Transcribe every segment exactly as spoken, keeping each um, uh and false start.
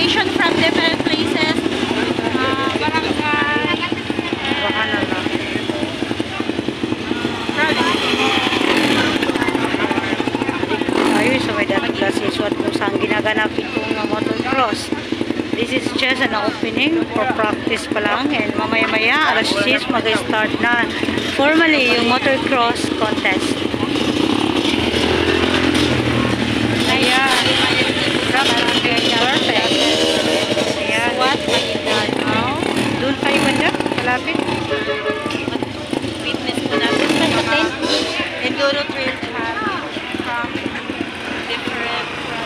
participation from different places. Uh, barangay. Baka na lang. Ayun, so may dating classes what kung saan ginaganap itong motocross. This is just an opening for practice pa lang, and mamaya-maya alas six mag-start na formally yung motocross contest. Ayan. Perfect. Ayan. What are you done now? Doon tayo banda? Malapit? Fitness ko na. Fitness natin. Enduro trail track from different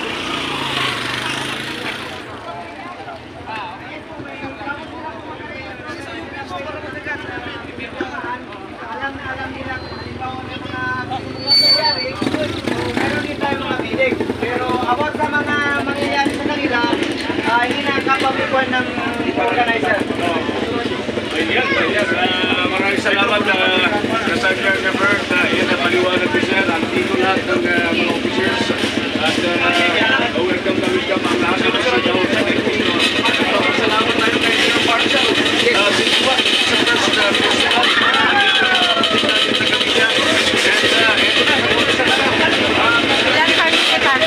Alam-alam nila kung halimbawa may mga mangyayari, meron din tayo mga bilig. Pero about sa mga mangyayari sa kanila, uh, hindi nakapapikuan ng organizer. Ayan, ayan. Uh, maraming salamat na uh, sa Sir Jeffert. Uh, yan ang paliwanag ko siya. Nandito lahat ng uh, mga officers. At uh, welcome na welcome ang lahat ng sa Jao sa Pilipino. Salamat tayo kay Sir Marshall. Uh, since what? Sa first uh, festival. Nandito na kapatid natin sa Kabila. And uh, ito na. Sa lahat. ilang participants?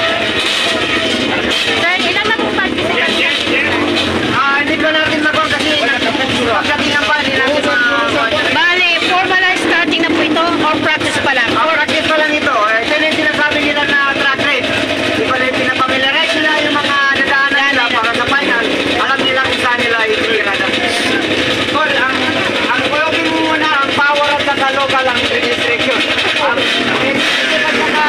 Sir, ilang na pong participants? Ah, hindi ko natin makuha kasi pagdating pa, hindi natin ma- Bale, formal na starting na po ito or practice pa lang? Ako, practice pa lang ito. Eh, ito yung sinasabi nila na track race. Di ba rin pinapamilarize nila yung mga nadaanan nila para sa final. Alam nila kung saan nila itirada. Tol, ang ang kulogin mo muna ang power at saka local ang registration. Ang registration at saka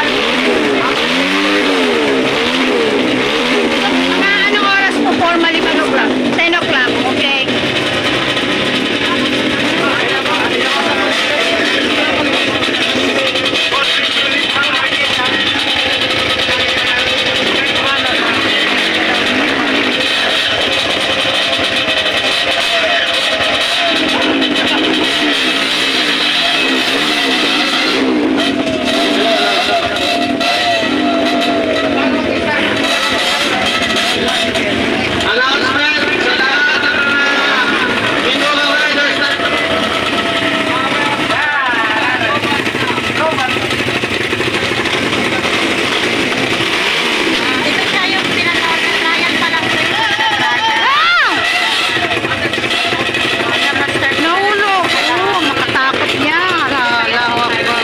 Mga anong oras po formally ten o'clock? ten o'clock, okay. announcement sa lahat ng mga Indolo riders na Ito siya yung pinanood na trial pa lang. Nahulog! Oo, makatakot niya. Lawak ba?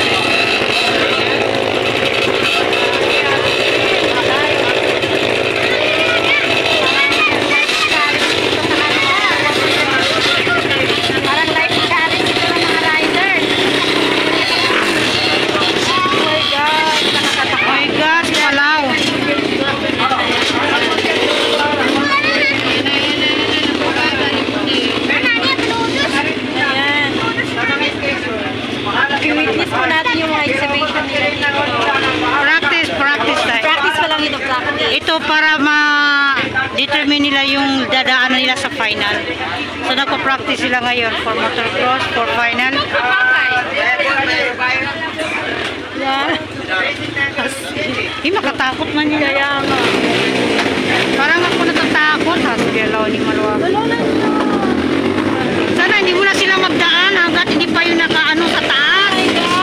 Parang life challenge ito ng mga riders. Oh my God, nakakatakot. My gosh, malaw. Ayan. I-witness po natin yung mga exhibition nila dito. Practice, practice tayo. Practice pa lang ito, practice. Ito para ma-determine nila yung dadaanan nila sa final. So nagpa-practice sila ngayon for motocross, for final. Yan. Eh, makatakot man yun. Kaya nga. Parang ako natatakot. Ha, sige, law ni Maluwa. Sana hindi mo na sila magdaan hanggat hindi pa yung nakaano sa taas.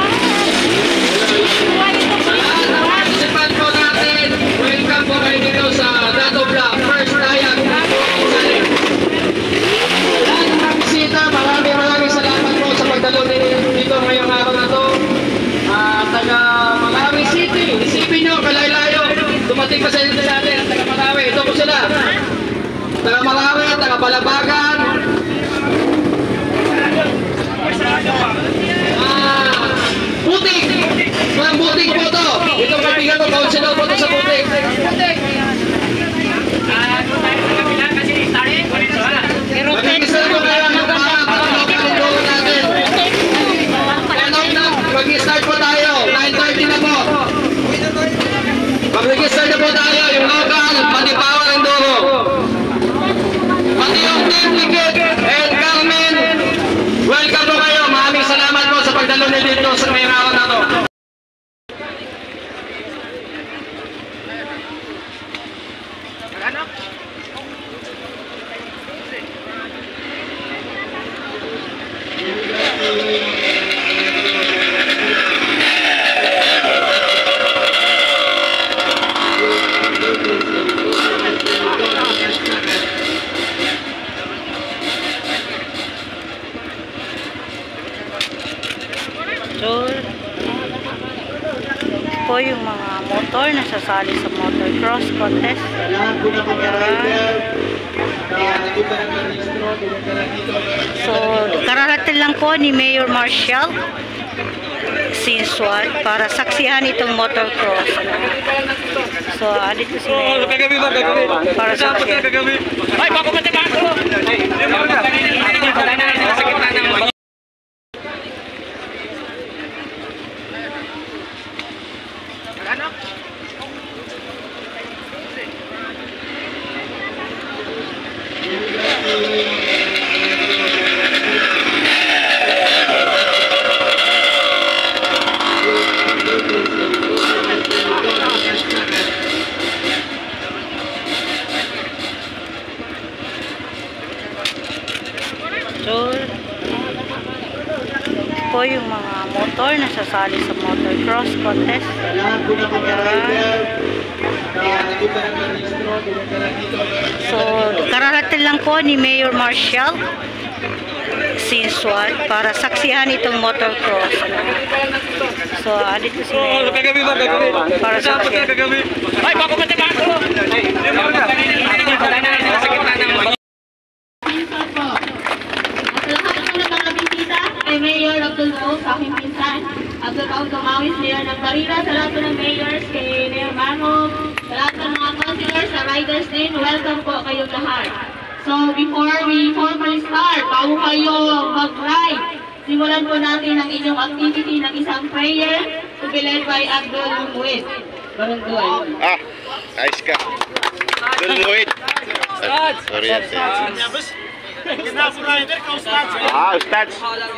participant po natin. Welcome po kayo dito sa Dato Block. First Ryan. Lahat ng mga bisita, maraming maraming salamat po sa pagdalo dito ngayong araw na to. Ah, taga Malawi City. Isipin nyo, kalaylayo. Dumating pa sa dito sa atin. Taga Malawi. Ito po sila. Taga Malawi, taga Balabagan. Ah, Butik. Mga butik po to. Itong kaibigan ko, councilor po to sa butik. Pero Mag-isa po kayo ng para para mapalindungan natin. Ano na, mag-start po tayo. nine thirty na po. Mag-start na po tayo. Yung local, pati power enduro. Pati yung team Ligit and Carmen. Welcome po kayo. Maraming salamat po sa pagdalo nila dito sa may araw na to. So, po yung mga motor na sasali sa motocross contest. So, kararating lang po ni Mayor Marshall Sinswat para saksihan itong motocross. So, andito si Mayor para saksihan. Ay, bako pati bako! So, po yung mga motor na sasali sa motocross contest. So, kararating lang po ni Mayor Marshall Sinswat para saksihan itong motocross. So, andito si Mayor para saksihan. Ay, bako pati bako! Kay Mayor Abdul Rauf, sa aking pinsan, Abdul Rauf Tumawis, Mayor ng Barira, sa lahat po ng mayors, kay Mayor Manong, sa lahat ng mga councilors, sa riders din, welcome po kayong lahat. So before we formally start, bago kayo mag-ride, simulan po natin ang inyong activity ng isang prayer to be led by Abdul Muid. Barangay. Ah, ayos ka. Dul Muid. Sorry, ate. Ah, Ustad.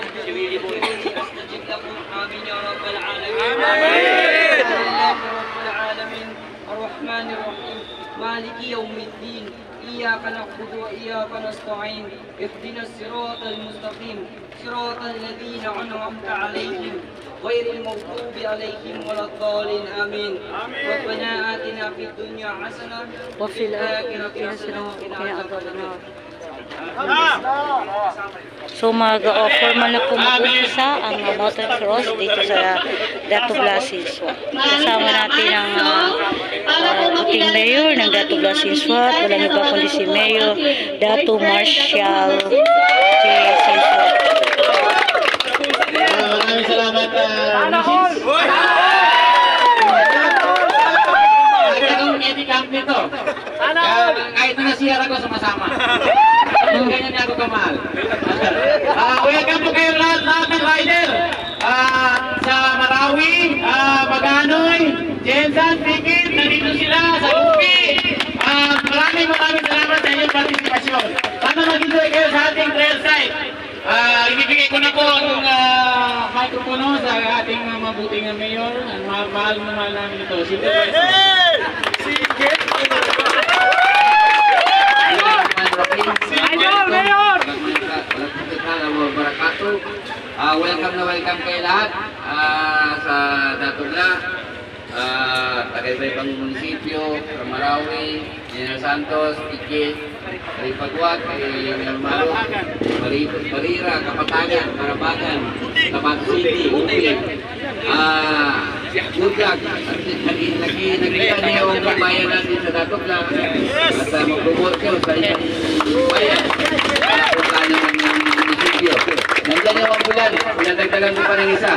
الرحمن الرحيم مالك يوم الدين إياك نعبد وإياك نستعين اهدنا الصراط المستقيم صراط الذين أنعمت عليهم غير المغضوب عليهم ولا الضالين آمين ربنا آتنا في الدنيا حسنة وفي الآخرة حسنة وقنا عذاب النار. So mag-offer man na po mag-umpisa ang uh, motocross dito sa Dato Blasiswat. Kasama natin ang uh, uh, ating mayor ng Dato Blasiswat. Walang iba kundi si Mayor Dato Marshall J. Sinswat. Maraming salamat, Missus Anong edit camp nito? Kahit na nasiyara ko, sumasama. Ganyan niya ako kamahal. Uh, welcome po kayo lahat, lahat ng rider. Uh, sa Marawi, uh, Maganoy, Jensan, Pikit, nandito sila sa Lupi. Uh, maraming maraming salamat sa inyong partisipasyon. Sana mag-enjoy kayo sa ating trail site. Uh, ibibigay ko na po ang uh, microphone sa ating uh, mabuting uh, mayor. Ang mahal na mahal namin ito. Sige po ito. Uh, welcome na welcome kayo lahat uh, sa Datugla, uh, taga-ibang munisipyo, Marawi, General Santos, Tikit, Ripagwat, Maro, Barira, Kapatagan, Marabagan, Tabato City, Upi. Uh, good luck. Nagkita niyo yung bayan natin sa Datugla at uh, mag-promote kayo sa isang bayan. Nandiyan yung ambulan, pinadagdagan ko pa ng isa.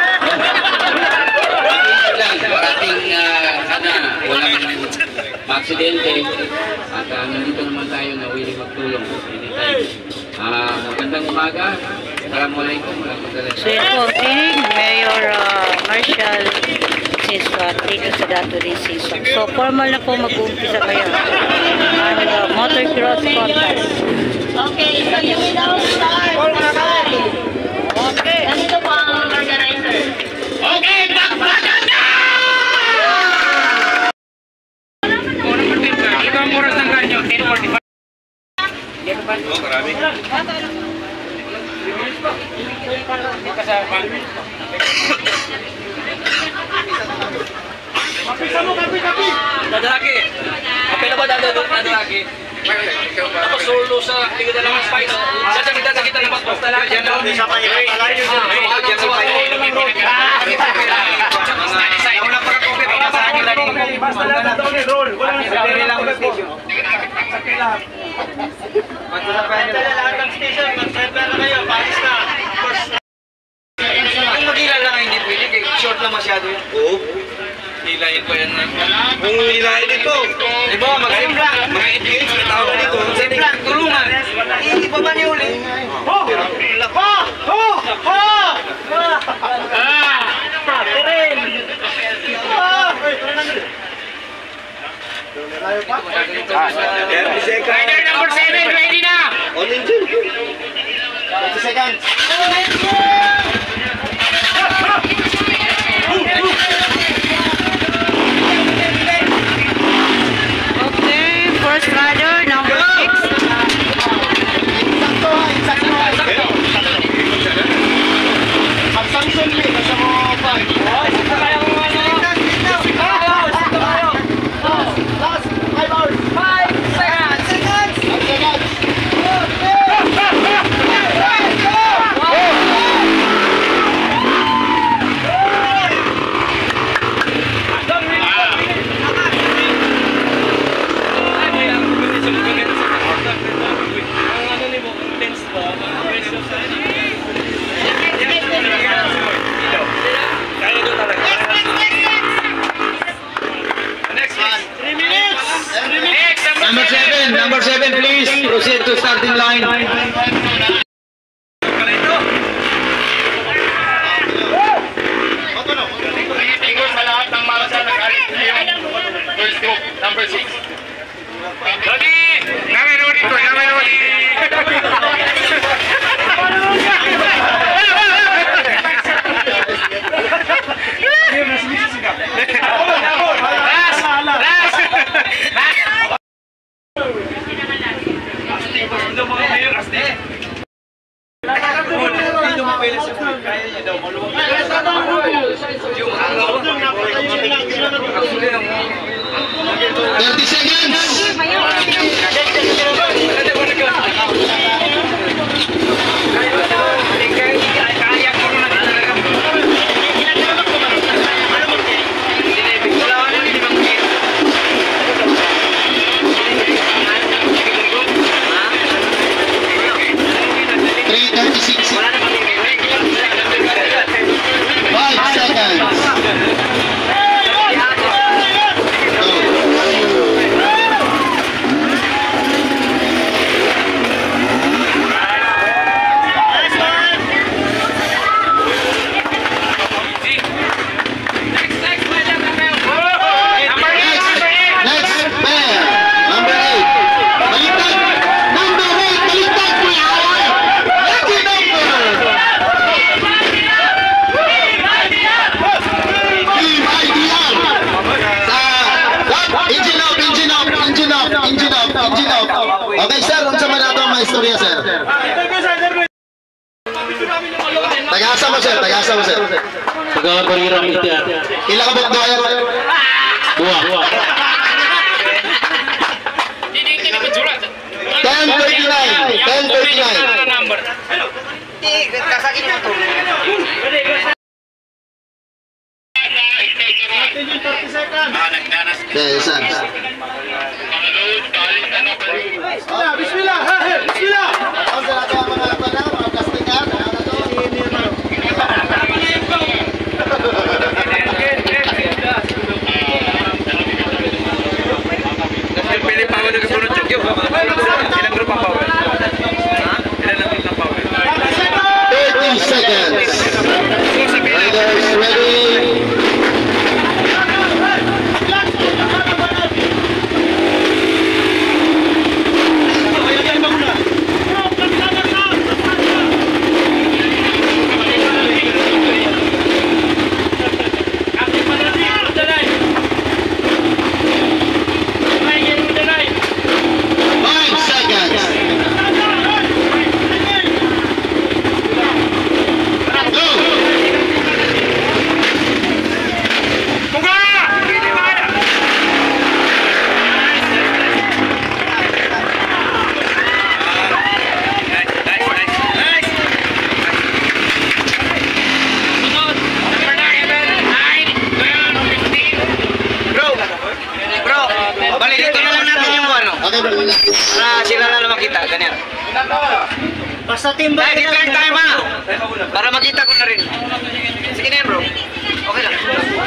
Lang, parating uh, sana walang aksidente at uh, nandito naman tayo na willing magtulong. Uh, magandang umaga. Assalamualaikum warahmatullahi wabarakatuh. So yun po ang tinig ni Mayor uh, Marshall Sinswat dito sa Dato rin Sinswat. So formal na po mag-uumpisa ngayon ang uh, motocross contest. Okay, so you will now start. Okay. Ganito po ang organizer. Okay, bakbakan na! Ito ang oras ng kanyo, ten forty-five. Oh, marami. Dito sa pangin. Kapisa mo, kapi, kapi! Dadalaki! Kapi na ba dadalaki? Tapos solo sa tingin na naman spice. Sa kita sa kita naman. Yan na, sa pangin. Yan sa pangin. Parking lahat. Magsasabayan nyo. Lahat ng station, mag-center na kayo. Paris na. Kung mag-hila lang hindi pwede, kaya short lang masyado yun. Oo. Hilayin ko yan. Kung hilayin ito, di ba, mag-simplan. Mag-engage, may tao na dito. Simplan, tulungan. Iba ba niyo ulit? Ho! Ho! Ho! Ho! Ah! Tirin! Rider number seven, ready na! On engine. thirty seconds. Okay, first rider, number six. Number seven, number seven, please proceed to starting line. Number six. thirty seconds. three thirty-six. five seconds. Okay sir, unsa man ato ang istorya sir? Tagasa mo sir, tagasa mo sir. Pagawad parirang ito. Ila ka bukdo ayan? Dua. ten thirty-nine. ten thirty-nine. Okay, isa. Bismillah, bismillah, bismillah. Ang sa lahat ng mga tanang, mga plastikan, ano to? Pili power na kasunod yung yung ilang grupo ang power? Ilan ang grupo ng power? thirty seconds. Riders ready. ganyan. Basta timba. Dahil dito lang tayo ma. Para makita ko na rin. Sige na yan bro. Okay lang.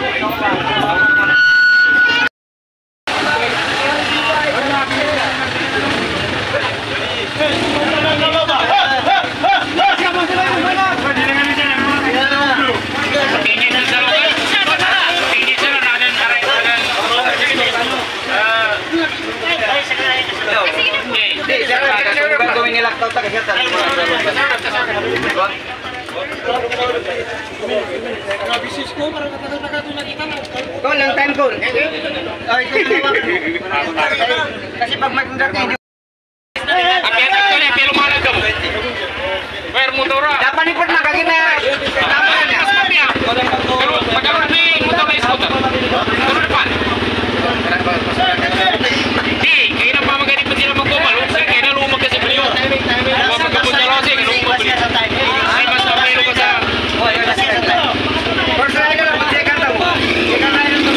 Ko lang time ko. Oh, ito na. Kasi pag mag-dati hindi. Dapat ni pud magagin na. Tama na. Magkaroon ni motor na scooter. Turun pa. Di, kaya na pa magaling pa sila magkumal. Kaya na lumag kasi beliyo. Magkabot na kasi kaya lumag beliyo. Ay, mas napayro ka sa... First ride ka lang, mag-check-out lang. Check-out lang yun.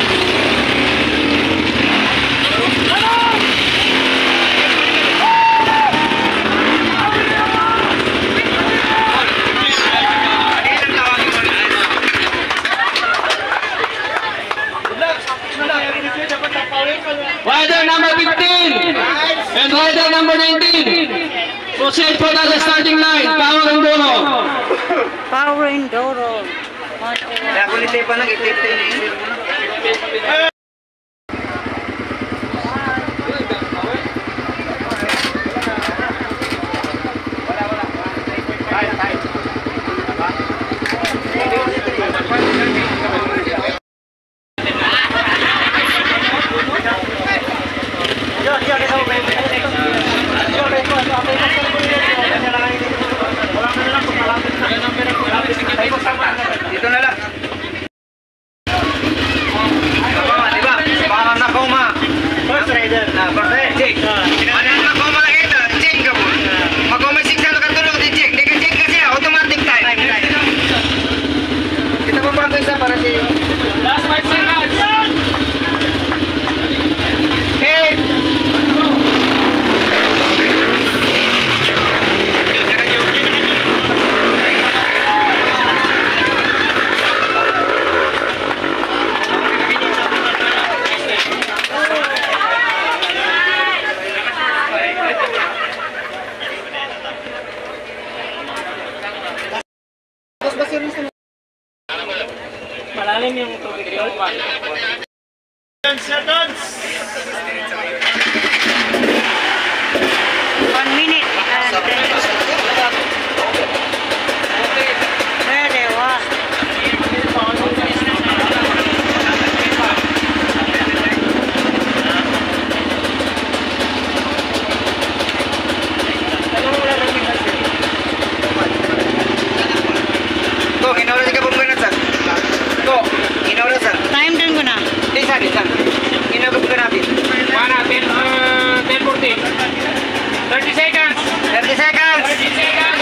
Rider number fifteen and rider number nineteen. Proceed for the starting line. Power Enduro. Power Enduro. Kaya kung nitay pa nang itip tayo na isip mo na. Dito na lang. Nakoma, di ba? Parang nakoma. First rider. Na, first rider. Jake. Ano yung nakoma lang ito? Jake ka po. Makoma six na katulog di Jake. Di ka Jake kasi automatic time. Kita pa pa isa para si... Last five seconds. Hey! Malalim yung tubig ko. One minute and then... Pwede, wa. Go, inaula ka po muna sir. Go, inaula sir. Time din ko na. Isa, isa. Inaula ko natin. One natin, uh, ten fourteen. thirty seconds. thirty seconds. thirty seconds.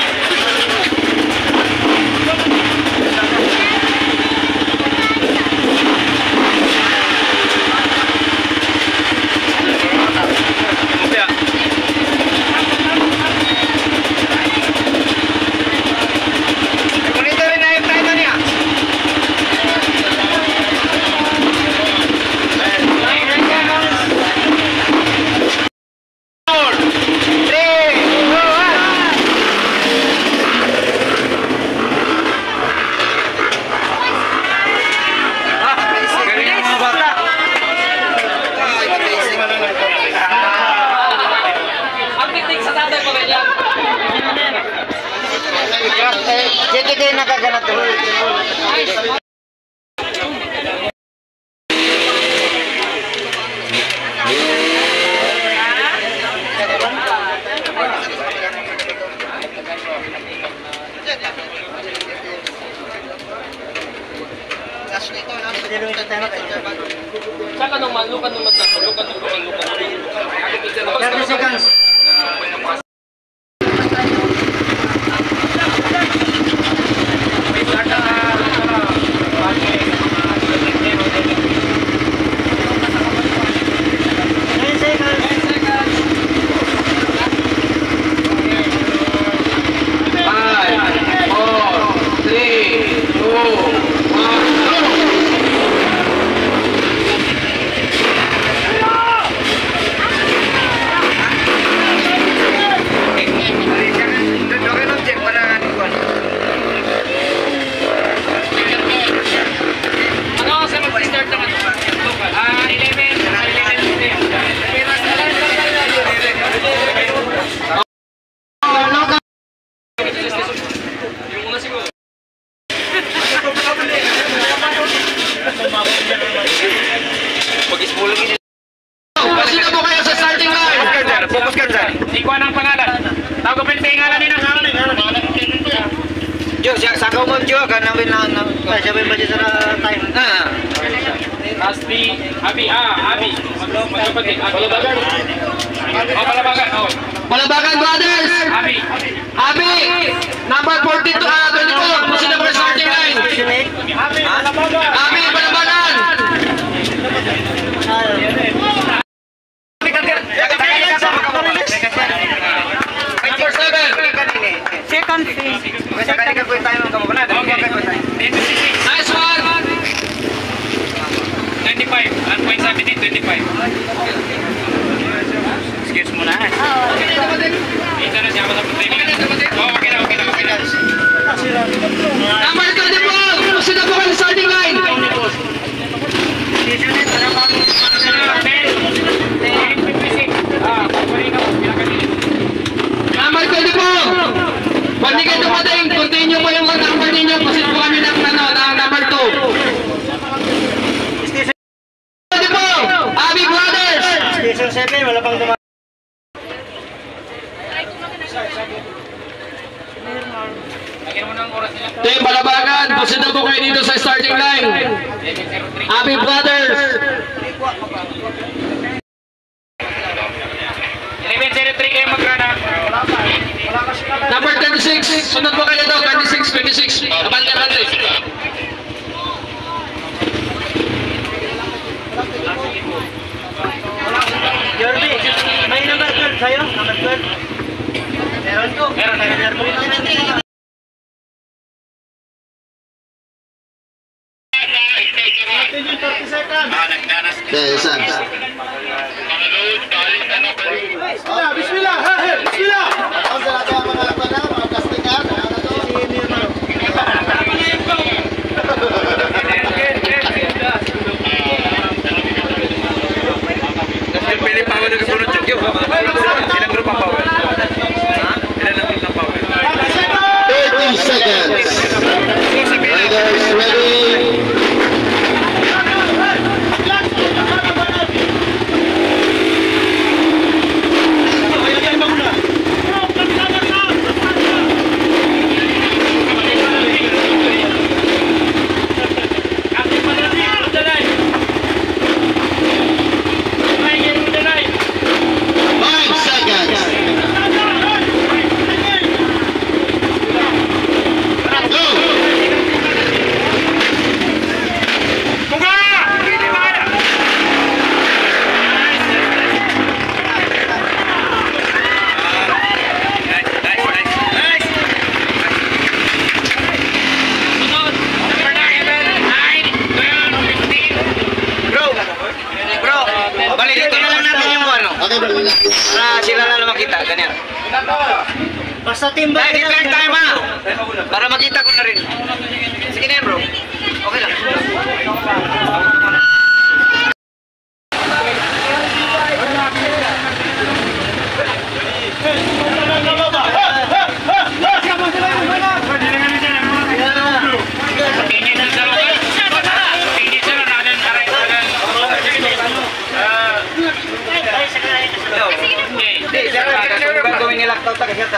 Jadi dia nak ganap tu. Saka nung malukan nung magdasal, lukan nung lukan lukan. thirty seconds. Pasina po kayo sa starting line. Focus ka dyan, focus ka dyan. Ikaw ang pangalan. Tago pa yung pangalan nila. Jo, siya sakaw mo Jo, kan namin na na siya ba budget sa time. Ah. Asli, Abi, ah, Abi. Magkapatid, Abi. Balabagan. Oh, Balabagan. Oh. Balabagan Brothers. Abi. Abi, number forty-two, ah, twenty-four, pasina po sa starting line. Abi, Balabagan. Abi, Balabagan. Number seven. Second phase. Nice one. twenty-five. Ano po yung sabi din? twenty-five. Excuse mo na. Ito na siya ako sa puti. Oh, okay na, okay na, okay na. Number twenty-four, pasina po kayo sa starting line. Number twenty-four. Pwede kayo dumating, continue mo yung number ninyo, kasi po kami ng, ano, ng number two. twenty-four, Abi Brothers. Station seven, wala pang dumaan. Team Balabagan, pasina po kayo dito sa starting line. Abi Brothers. eleven zero three kayo magkana. Number thirty-six, sunod po kayo daw, thirty-six, twenty-six. Abante, abante. Jordi, may number twelve sa'yo? Number twelve? Meron ko. Meron, meron. thirty seconds. Yeah, isa. Bismillah, bismillah, ha, ha, bismillah. Ang sa lahat ng mga pala, mga castingan, ano to? Si Mirno. Pili pa ako na kasunod siya. Ilang grupo pa ako? Ilan ang grupo pa ako? thirty seconds. Riders ready. Five seconds. Go. Bro, bro, balik dito na lang natin yung ano. Okay, bro. Para sila na lang makita, ganyan. Basta team ba? Dahil return time ha. Para makita ko na rin. Sige na yan bro. Okay lang. Gawin nila tao taga kita.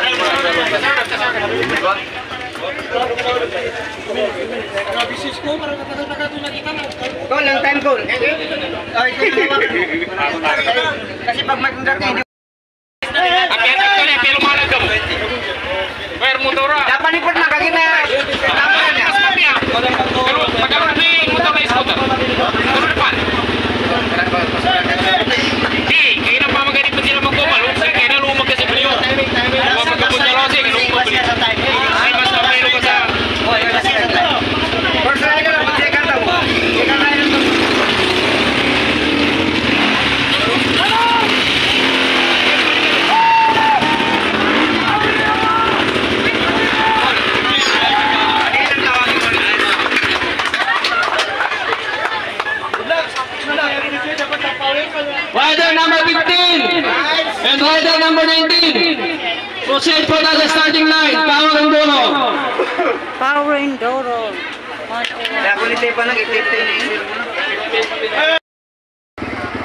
Kau lang time ko. Oh, ito yung kasi pag mag-dati hindi. Apiatan ko na, pero malag ka mo. Bayar motora. Dapat nipot na kagin na. Tama na. Pero magkaroon na yung motor na scooter. Turun pa. Di, kaya na pamaganit pa sila magkumal. Kaya na lumag kasi baliw. Huwag magkabot na losi, kaya lumag baliw. Ay, mas napaylo ka sa... Oh, yung kasi na tayo. First try ka lang, mag-check out mo. Check out tayo nito. Rider number fifteen and rider number nineteen. Proceed po na sa starting line. Power and Doro. Power Enduro. Kaya kung nitipan lang, itip-tip.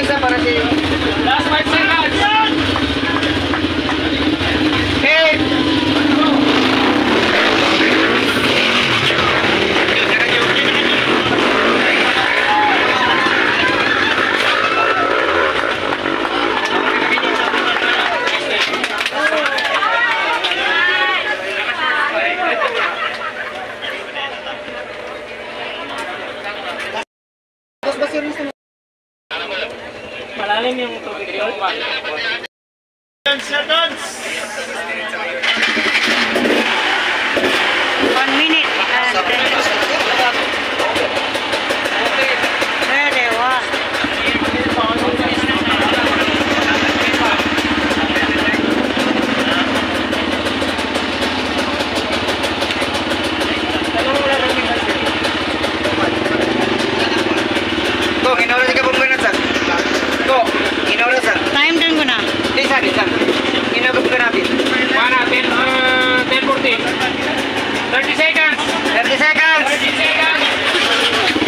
isa para si... Last five seconds. Eight. Malalim yung tubig ko. One minute and ten. Ready, one. Go, inaura ka pong ganun, sir. Go, inaura, sir. Time din ko na. Isa, isa. Inaura ka natin. One natin. ten fourteen. thirty seconds. thirty seconds. thirty seconds.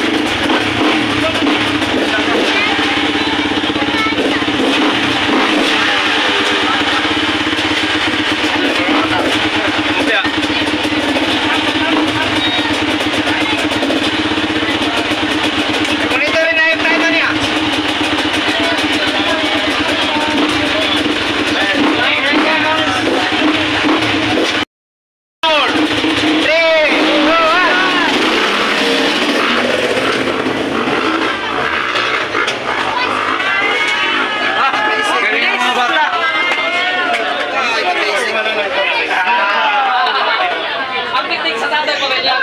Monitor na yung time niya. Four, three, two, one. Ah, galing ang mga bata. Ang piknik sa tatay ko ganyan.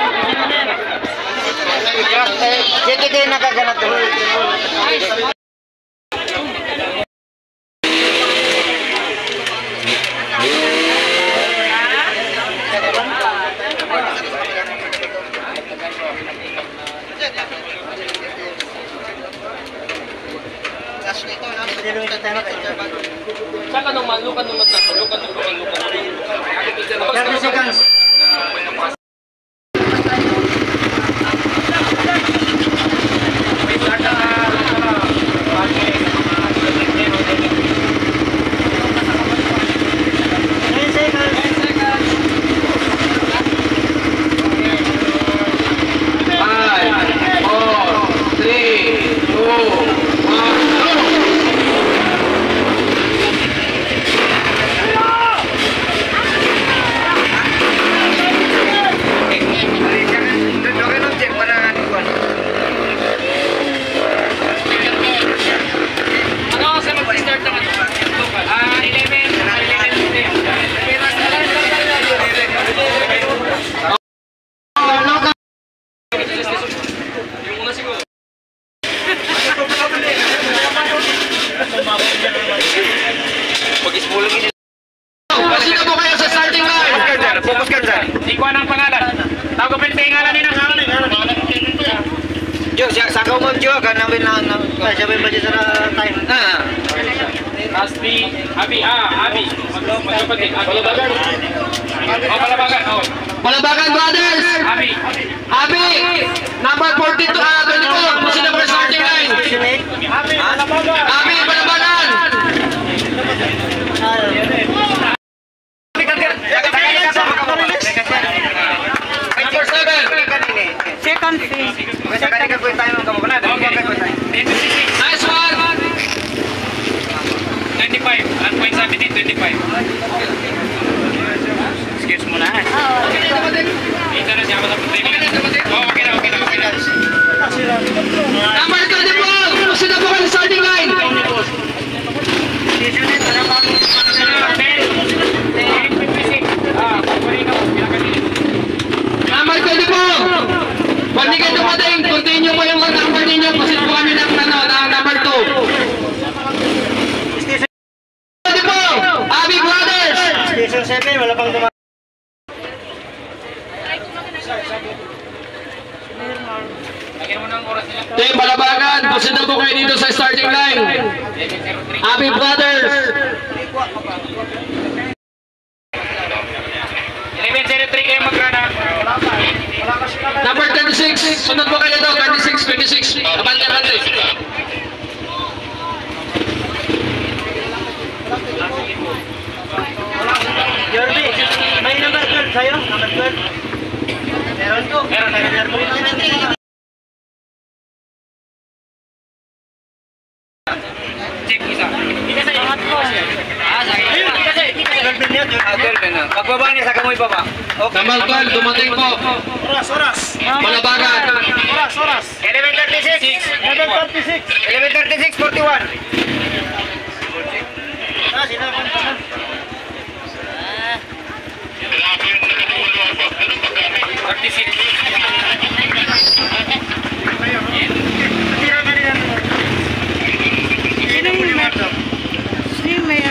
Jadi dia nakaganap tuh. Saka nung malukan nung magdasal, lukan nung lukan lukan. thirty seconds. Five, four, three, two, one, go! Ano sa mag-start ng ano? Ah, eleven. Yung una siguro. Pag-ispulang ini. Sino po kayo sa starting line? Focus ka dyan, focus ka dyan. Ikaw ang pangalan. Tawag ko pintingalan nila. Jo, siya sakaw mo Jo, kan namin lang nang siya ba budget sa time. Ah. Asti, Abi, ah, Abi. Magkapatid. Palabagan. Oh, palabagan. Oh. Palabagan Brothers. Abi. Abi, number forty-two, ah, twenty-four, sino po sa starting line? Abi, palabagan. Abi, Palabagan. Number seven. Second fee. Nice one. twenty-five. At point seventeen, twenty-five. Excuse mo na. Ito na siya. Oh, okay na, okay na, okay na. Number twenty-four, sino po kayo sa starting line? Number twenty-four. Pag di kayo dumating, continue mo yung number ninyo kasi po kami ng, ano, ng number two. twenty-four, Abi Brothers. Station seven, wala pang dumating. Team Palabagan, position po kayo dito sa starting line. Abi Brothers. eleven zero three kayo mag-run. Number thirty-six, sunod po kayo dito, thirty-six, twenty-six. Abante, abante. Pagbaba niya sa kamoy baba. Tambal twelve, dumating po. Oras, oras. Malabagan. Oras, oras. eleven thirty-six. eleven thirty-six. eleven thirty-six, forty-one. Ah, sinabi ko na. thirty-six. Tira na rin ang Sino yung may... Sino yung may...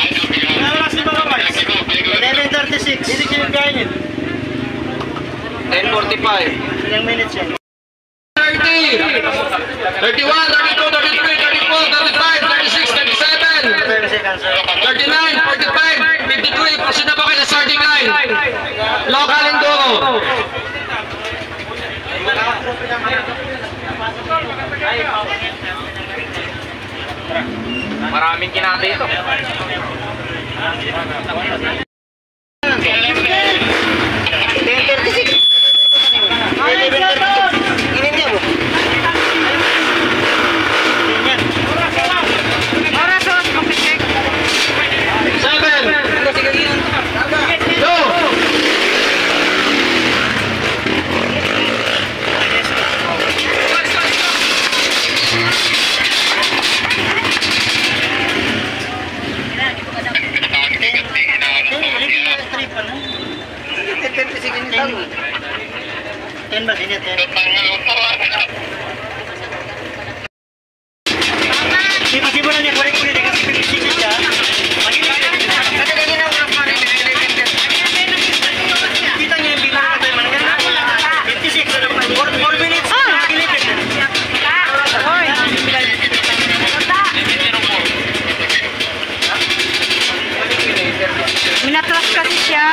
eleven thirty-six. Hindi siya kainin. ten forty-five. Ilang minutes yan? thirty, thirty-one, thirty-two, thirty-three, thirty-four, thirty-five, thirty-six, thirty-seven, thirty seconds. thirty-nine, forty-five, fifty-three. Proceed na po kayo sa starting line. Local Enduro. Maraming kinate ito. ten thirty-six. eleven thirty-six. Ginin niya mo. Oras, oras, mag-check. Seven. Go. ten ba? Sino ten? Sipa-sipa lang niya. Correct ko rin. Kasi fifty-six siya. Kasi ganyan ang oras man. Kita niya yung bilang na tayo. fifty-six. four minutes. Hoy! Minatras kasi siya.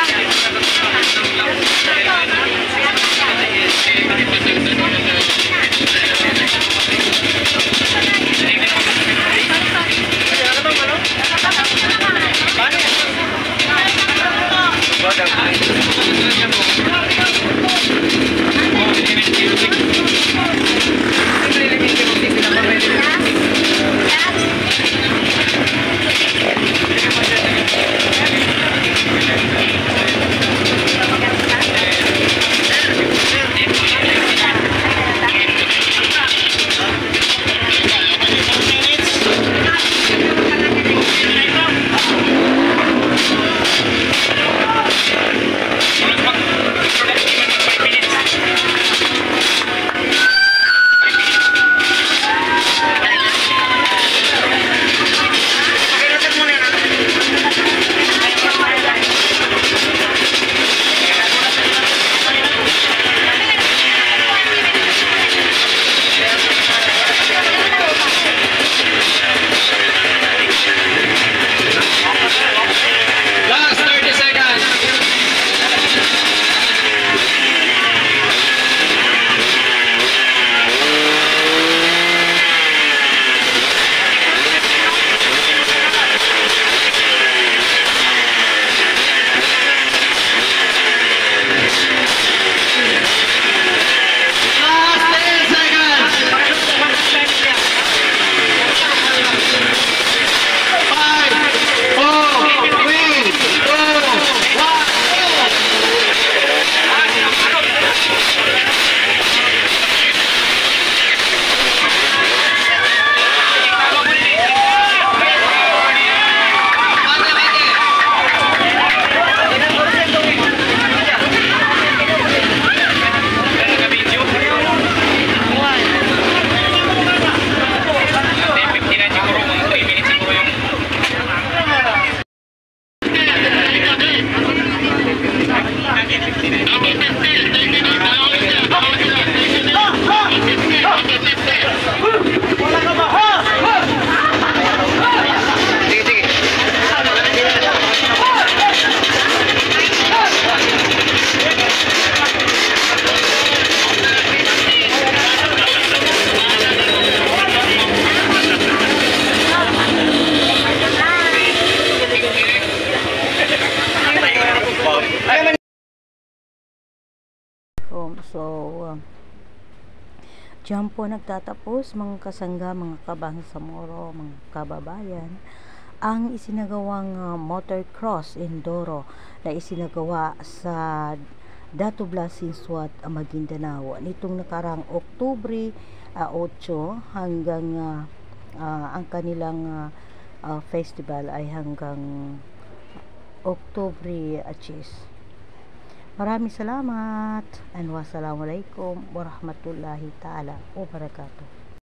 Diyan po nagtatapos mga kasangga, mga kabangsamoro, mga kababayan, ang isinagawang uh, motocross enduro na isinagawa sa Dato Blasing Suat, Maguindanao nitong nakarang Oktubre uh, eight hanggang uh, uh, ang kanilang uh, uh, festival ay hanggang Oktubre ten. Maraming salamat and wassalamualaikum warahmatullahi ta'ala wabarakatuh.